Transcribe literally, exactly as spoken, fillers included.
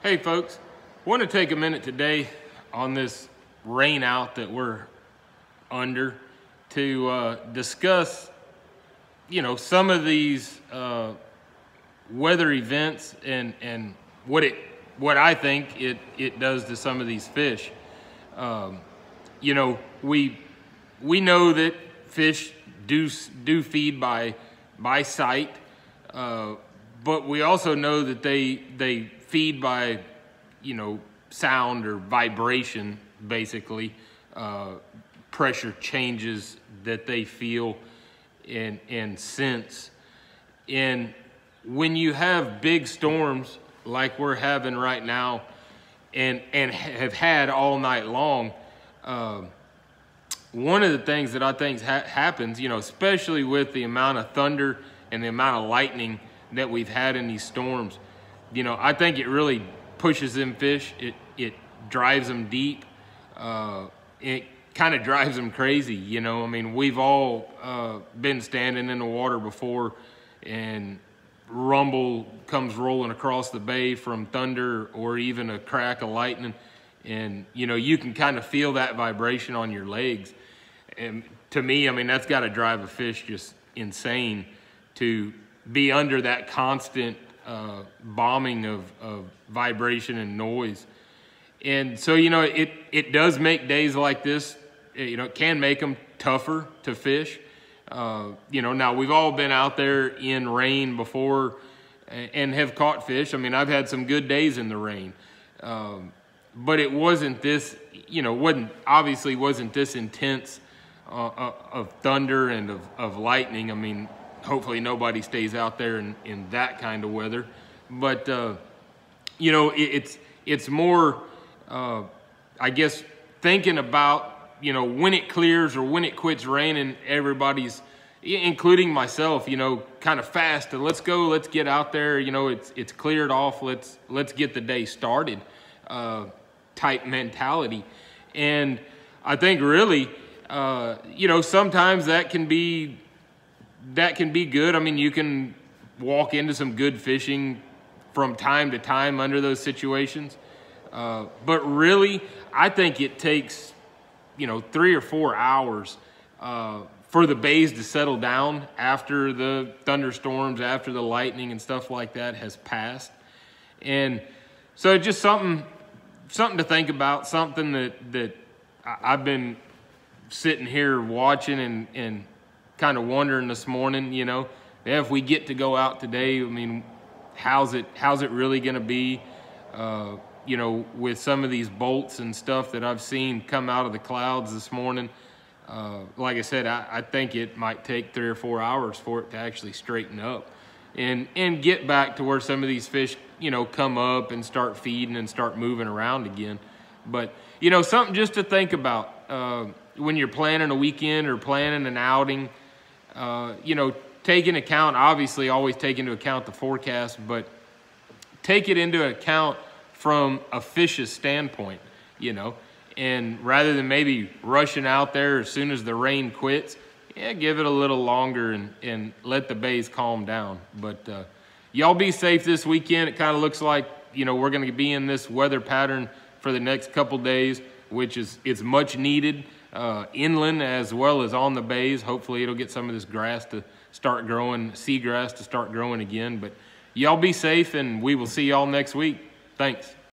Hey folks, want to take a minute today on this rain out that we're under to uh, discuss, you know, some of these uh, weather events and and what it what I think it it does to some of these fish. Um, you know, we we know that fish do do feed by by sight, uh, but we also know that they they feed by, you know, sound or vibration, basically, uh, pressure changes that they feel and, and sense. And when you have big storms like we're having right now and, and have had all night long, uh, one of the things that I think ha happens, you know, especially with the amount of thunder and the amount of lightning that we've had in these storms, you know, I think it really pushes them fish. It it drives them deep. Uh, it kind of drives them crazy. You know, I mean, we've all uh, been standing in the water before, and rumble comes rolling across the bay from thunder or even a crack of lightning, and you know, you can kind of feel that vibration on your legs. And to me, I mean, that's got to drive a fish just insane to be under that constant uh, bombing of, of vibration and noise. And so, you know, it, it does make days like this, you know, it can make them tougher to fish. Uh, you know, now we've all been out there in rain before and have caught fish. I mean, I've had some good days in the rain, um, but it wasn't this, you know, wasn't obviously wasn't this intense uh, of thunder and of, of lightning. I mean, hopefully nobody stays out there in, in that kind of weather. But, uh, you know, it, it's, it's more, uh, I guess, thinking about, you know, when it clears or when it quits raining, everybody's, including myself, you know, kind of fast. And let's go, let's get out there. You know, it's, it's cleared off. Let's, let's get the day started uh, type mentality. And I think really, uh, you know, sometimes that can be, that can be good. I mean, you can walk into some good fishing from time to time under those situations. Uh, but really, I think it takes, you know, three or four hours uh, for the bays to settle down after the thunderstorms, after the lightning and stuff like that has passed. And so just something, something to think about, something that, that I've been sitting here watching and, and kind of wondering this morning, you know, yeah, if we get to go out today, I mean, how's it, how's it really going to be, uh, you know, with some of these bolts and stuff that I've seen come out of the clouds this morning. Uh, like I said, I, I think it might take three or four hours for it to actually straighten up and, and get back to where some of these fish, you know, come up and start feeding and start moving around again. But, you know, something just to think about uh, when you're planning a weekend or planning an outing. Uh, you know, take into account, obviously always take into account the forecast, but take it into account from a fish's standpoint, you know, and rather than maybe rushing out there as soon as the rain quits, yeah, give it a little longer and, and let the bays calm down. But uh, y'all be safe this weekend. It kind of looks like, you know, we're going to be in this weather pattern for the next couple days, which is it's much needed. Uh, inland as well as on the bays. Hopefully it'll get some of this grass to start growing, seagrass to start growing again. But y'all be safe, and we will see y'all next week. Thanks.